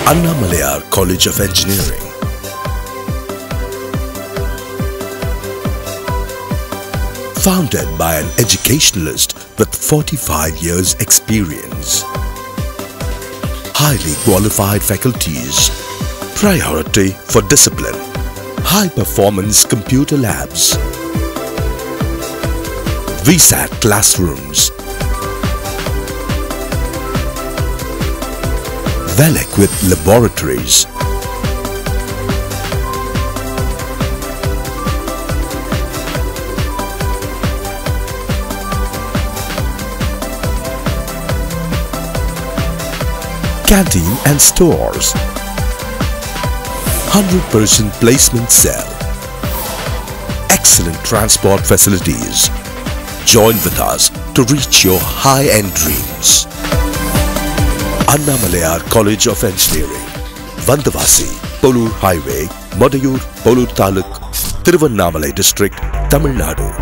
Annamalai College of Engineering. Founded by an educationalist with 45 years experience. Highly qualified faculties. Priority for discipline. High performance computer labs. VSAT classrooms. Well-equipped laboratories. Canteen and stores. 100% placement cell. Excellent transport facilities. Join with us to reach your high-end dreams. Annamalai College of Engineering, Vandavasi, Polur Highway, Madayur, Polur Taluk, Thiruvannamalai District, Tamil Nadu.